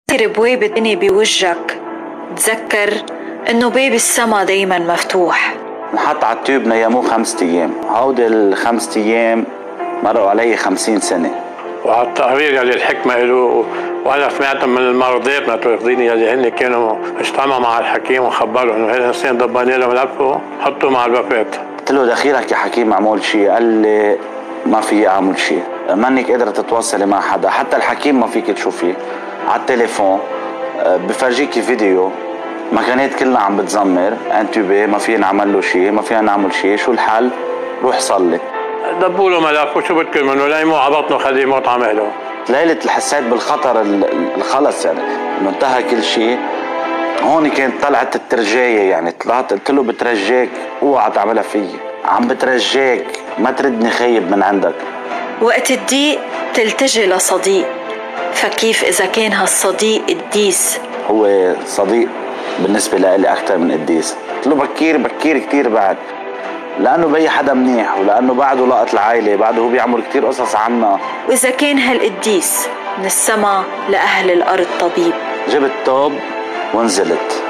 بواب الدنيا بوجهك تذكر انه باب السما دايما مفتوح. نحط على التيوب نيموه 5 أيام، هودي ال5 أيام مرقوا علي 50 سنة. وعلى التقرير يلي الحكمة له، وانا سمعت من المرضيات متوفين يلي هن كانوا اجتمعوا مع الحكيم وخبروا انه هذا الانسان ضباني له ملفه حطوه مع الوفاة. قلت له دخيلك يا حكيم معمول شيء؟ قال لي ما في اعمل شيء، مانك قادرة تتواصلي مع حدا، حتى الحكيم ما فيك تشوفيه على التليفون، بفرجيكي فيديو مكانات كلها عم بتزمر انتوبي، ما فينا نعمل له شيء، ما فينا نعمل شيء، شو الحل؟ روح صلي. دبوا له ملف وشو بدكم منه؟ ليموه على بطنه خليه يموت عمله. ليلة حسيت بالخطر الخلص يعني انه انتهى كل شيء. هون كانت طلعت الترجاية، يعني طلعت قلت له بترجاك اوعى تعملها فيي، عم بترجاك ما تردني خيب من عندك. وقت الضيق تلتجي لصديق، فكيف اذا كان هالصديق قديس؟ هو صديق بالنسبة لي اكثر من قديس. قلت له بكير كتير بعد، لانه بي حدا منيح، ولانه بعده لقط العائلة، بعده هو بيعمل كتير قصص عنا. واذا كان هالقديس من السما لاهل الارض طبيب. جبت توب ونزلت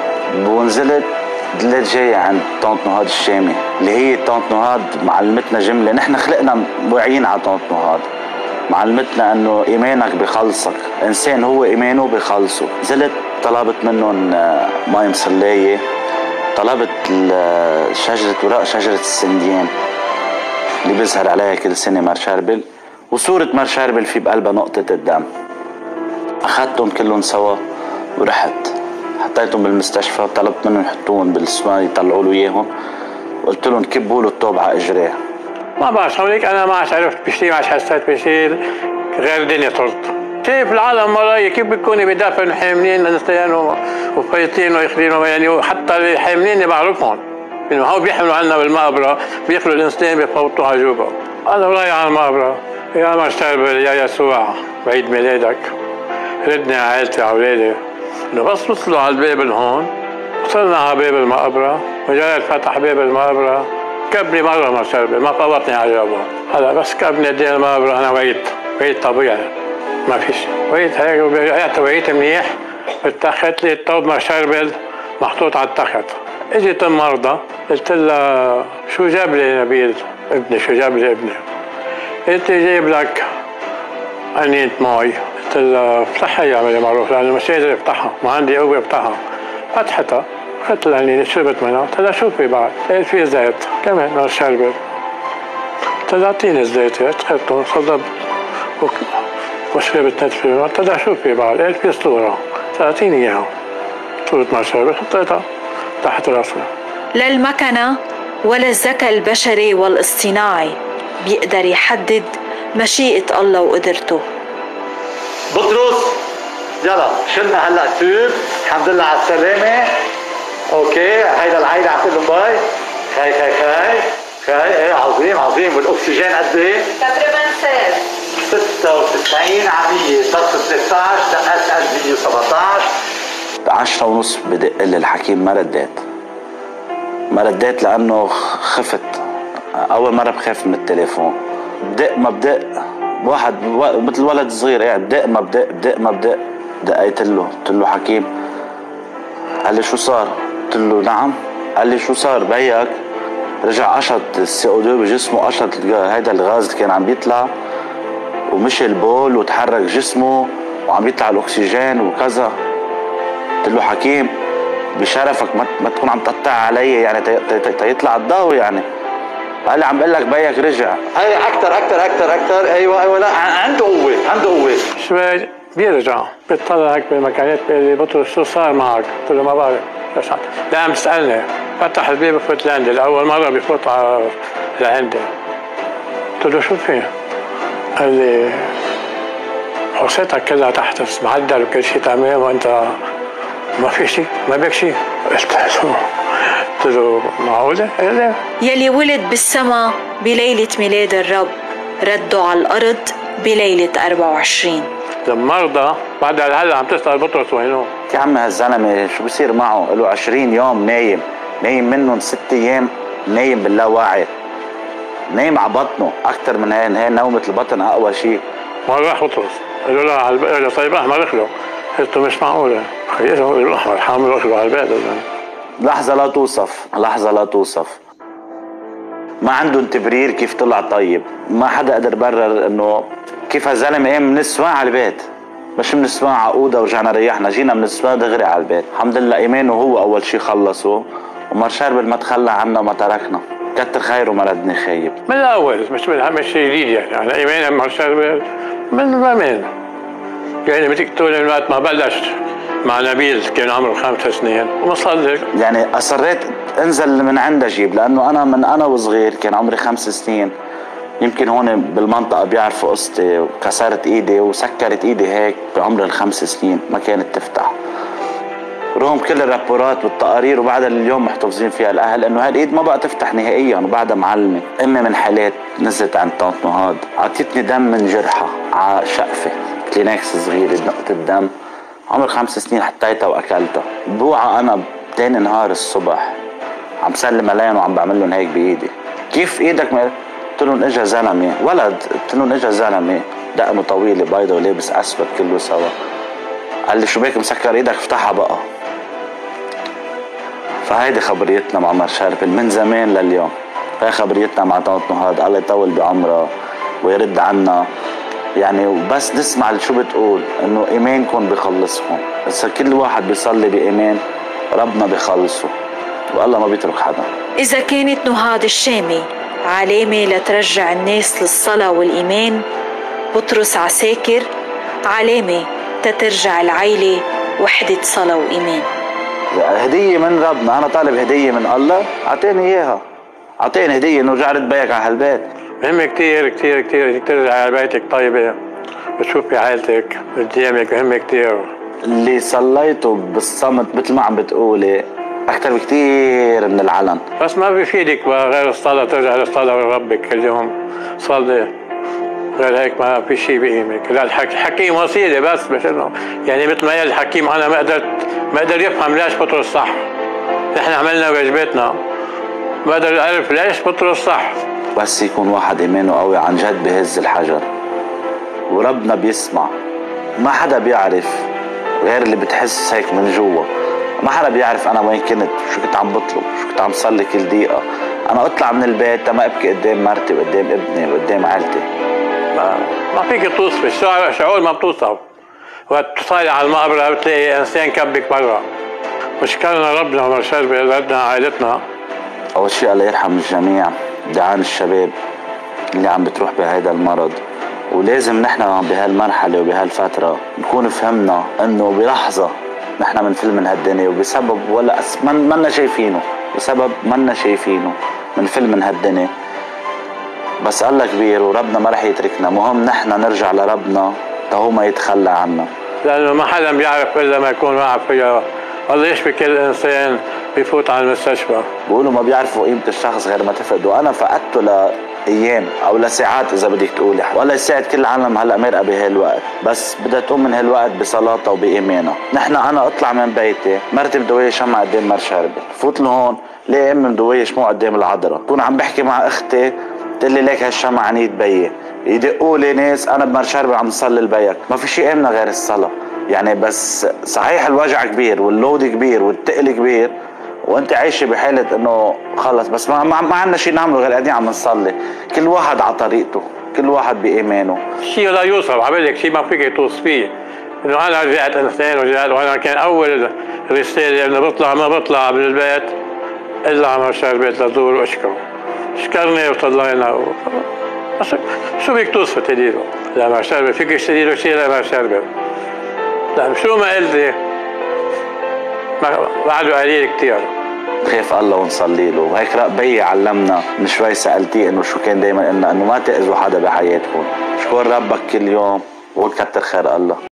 دلت جاية عند طنط نهاد الشامي، اللي هي طنط نهاد معلمتنا جملة، نحن خلقنا واعيين على طنط نهاد، معلمتنا انه ايمانك بخلصك، انسان هو ايمانه بخلصه. نزلت طلبت منهم مي مصلية، طلبت ورق شجرة السنديان اللي بيظهر عليها كل سنة مار شربل، وصورة مار شربل في بقلبها نقطة الدم. اخذتهم كلهم سوا ورحت حطيتهم بالمستشفى، وطلبت منهم يحطوهم بالسماء يطلعوا له اياهم، وقلت لهم كبوا له الطوب على اجريه. ما بعرف هوليك انا ما عرفت بشيء، ما حسيت بشيء غير الدنيا صرت. كيف العالم وراي كيف بيكونوا بيدافعوا حاملين انسان وفايتين واخرين، يعني حتى الحاملين بعرفهم انه هو بيحملوا عنا بالمقبره، بياكلوا الانسان بيفوتوه على جوبه. انا وراي على المقبره يا مار شربل يا يسوع بعيد ميلادك ردني على عائلتي على اولادي. انه بس وصلوا على الباب اللي وصلنا على باب المقبره، وجاي فتح باب المقبره كبني مره مار شربل، ما فوتني على جوبه. هلا بس كبني قدام المقبره انا وعيت طبيعي ما فيش، وعيت هيك وعيت منيح. اتخذت لي الطوب مار شربل محطوط على التخت. اجت المرضى قلت لها شو جاب لي نبيل ابني، شو جاب لي ابني؟ قلت لي جايب لك قنينة مي. قلت لها افتحها يا عملي معروف، لانه مش قادر افتحها، ما عندي قوه افتحها. فتحتها اخذت القنينة شربت منها. قلت لها شو في بعد؟ قالت في زيت كمان مار شربل. قلت لها اعطيني الزيت، اخذته صدب وشربت نتفه. قلت لها شو في بعد؟ قالت في صورة. قلت لها اعطيني اياها، صورة مار شربل، حطيتها تحت راسها. لا المكنة ولا الذكاء البشري والاصطناعي بيقدر يحدد مشيئة الله وقدرته. بطرس يلا شلنا هلا التوب، الحمد لله على السلامة. اوكي هيدا العيلة عم تقول باي. خي ايه عظيم. والاكسجين قد ايه؟ 96 عمية، ضغط 13، دقات قلب 117. 10:30 بدق لي الحكيم، ما رديت لانه خفت. اول مرة بخاف من التليفون، بدق ما بدق واحد مثل ولد صغير يعني، بدق ما بدق. دقيت له قلت له حكيم. قال لي شو صار؟ قلت له نعم. قال لي شو صار؟ بيك رجع قشط الCO2 بجسمه، قشط هيدا الغاز اللي كان عم بيطلع، ومشي البول وتحرك جسمه وعم يطلع الاكسجين وكذا. قلت له حكيم بشرفك ما تكون عم تقطع علي يعني تيطلع الضوء يعني. قال لي عم بقول لك بيك رجع. اي اكثر ايوه لا عنده قوه. شوي بيرجع بيطلع هيك بالمكانات، بيقول لي بطرس شو صار معك؟ قلت له ما بعرف. لا عم بيسالني. فتح الباب بفوت لعندي، لاول مره بفوت لعندي. قلت له شو في؟ قال لي حوستك كلها تحت معدل وكل شيء تمام، وانت ما في شيء، ما بك شيء. قلت له معقوله؟ قال لي يلي ولد بالسما بليلة ميلاد الرب ردوا على الأرض بليلة 24. المرضى بعد هلا عم تسأل بطرس وينه؟ يا عمي هالزلمه شو بصير معه؟ له 20 يوم نايم منهم 6 ايام نايم باللاواعي، نايم على بطنه اكثر من هي نومه البطن اقوى شيء. ما راح بطرس، قالوا له طيب احمر اخله. قلت له مش معقولة، خليته الأحمر حامل راسه على البيت. لحظة لا توصف، لحظة لا توصف. ما عندهم تبرير كيف طلع طيب. ما حدا قدر برر انه كيف هالزلمه قام من السواق على البيت، مش من السواق عقوده ورجعنا ريحنا، جينا من السواق دغري على البيت. الحمد لله ايمانه هو اول شيء خلصه، ومار شربل ما تخلى عنا وما تركنا، كتر خيره ما ردني خايب. من الاول مش جديد يعني، على ايمان مار شربل من زمان. يعني بدك تقول من وقت ما بلش مع نبيل كان عمره 5 سنين وما صدق. يعني اصريت انزل من عنده جيب، لانه انا من انا وصغير كان عمري 5 سنين، يمكن هون بالمنطقة بيعرفوا قصتي، وكسرت ايدي وسكرت ايدي هيك بعمر ال5 سنين ما كانت تفتح، رغم كل الرابورات والتقارير وبعدها اليوم محتفظين فيها الاهل انه هالايد ما بقى تفتح نهائيا وبعدها معلمة. امي من حالات نزلت عند طنط نهاد، عطيتني دم من جرحها على شقفة، كلينكس صغيرة نقطة دم، عمر 5 سنين حطيتها واكلتها. بوعى انا تاني نهار الصبح عم سلم عليهم وعم بعمل لهم هيك بايدي، كيف ايدك ما؟ قلت لهم اجا زلمه ولد، قلت لهم اجا زلمه دقنه طويله بيضه ولابس اسود كله سوا، قال لي شو بك مسكر ايدك افتحها بقى. فهيدي خبريتنا مع مار شربل من زمان لليوم، هي خبريتنا مع طنط نهاد، الله يطول بعمرها ويرد عنا يعني. وبس نسمع شو بتقول انه ايمانكم بخلصكم، بس كل واحد بيصلي بايمان ربنا بخلصه والله ما بيترك حدا. إذا كانت نهاد الشامي علامة لترجع الناس للصلاة والإيمان، بطرس عساكر علامة تترجع العيلة وحدة صلاة وإيمان. هدية من ربنا، أنا طالب هدية من الله، أعطيني إياها، أعطيني هدية إنه رجع رد بيك على هالبيت. مهم كتير كتير كتير ترجع على بيتك طيبة وتشوفي عائلتك قدامك، مهم كتير. اللي صليته بالصمت مثل ما عم بتقولي أكثر بكتير من العلن. بس ما بيفيدك غير الصلاة، ترجع للصلاة لربك كل يوم صلي، غير هيك ما في شيء بقيمك. لا الحكيم وسيلة بس، مش انه يعني مثل ما قال الحكيم انا ما قدر يفهم ليش بطرس صح. نحن عملنا واجباتنا، ما قدر يعرف ليش بطرس صح. بس يكون واحد ايمانه قوي عن جد بهز الحجر وربنا بيسمع. ما حدا بيعرف غير اللي بتحس هيك من جوا، ما حدا بيعرف انا وين كنت، شو كنت عم بطلب، شو كنت عم صلي كل دقيقة. انا اطلع من البيت ما ابكي قدام مرتي وقدام ابني وقدام عائلتي. ما فيك توصف شعور ما بتوصف. وقت تصلي على المقبرة بتلاقي انسان كبك برا. وشكرنا ربنا ومار شربل ردنا عائلتنا. اول شيء الله يرحم الجميع، دعان الشباب اللي عم بتروح بهذا المرض. ولازم نحن بهالمرحلة وبهالفترة نكون فهمنا انه بلحظة نحن منفل من هالدنيا، وبسبب ولا منا شايفينه، بسبب منا شايفينه منفل من هالدنيا. بس الله كبير وربنا ما رح يتركنا، مهم نحن نرجع لربنا هو ما يتخلى عنا، لانه ما حدا بيعرف الا ما يكون واقع فيها. الله يشفي كل انسان بيفوت على المستشفى. بقولوا ما بيعرفوا قيمة الشخص غير ما تفقده. انا فقدته لايام او لساعات اذا بدك تقولي، والله يساعد كل العالم هلا مرقه بهالوقت، بس بدها تقوم من هالوقت بصلاتها وبايمانها. نحن انا اطلع من بيتي مرتي مدويه شمعة قدام مار شربل، فوت لهون ليه امي مدويه شموع قدام العذراء، كون عم بحكي مع اختي تقول لي ليك هالشمعة عنيد بيي، يدقوا لي ناس انا بمار شربل عم نصلي لبيك. ما في شيء امنا غير الصلاه يعني. بس صحيح الوجع كبير واللود كبير والتقل كبير وانت عايشه بحاله انه خلص، بس ما عندنا شيء نعمله غير قاعدين عم نصلي، كل واحد على طريقته، كل واحد بايمانه. شيء لا يوصف، عملك شيء ما فيك توصفيه. انه انا رجعت انسان ورجعت، وانا كان اول رساله انه ما بطلع من البيت الا على مار شربل لازور واشكره. شكرني وطلعنا بس شو بدك توصف تديره؟ لا مار شربل فيك تديره شيء لا مار شربل. لا شو ما قلتي بعده قليل كتير. خاف الله ونصلي له، وهيك بي علمنا من شوي سألتيه انه شو كان دايما قلنا انه ما تأذوا حدا بحياتكم، شكر ربك كل يوم وكتر خير الله.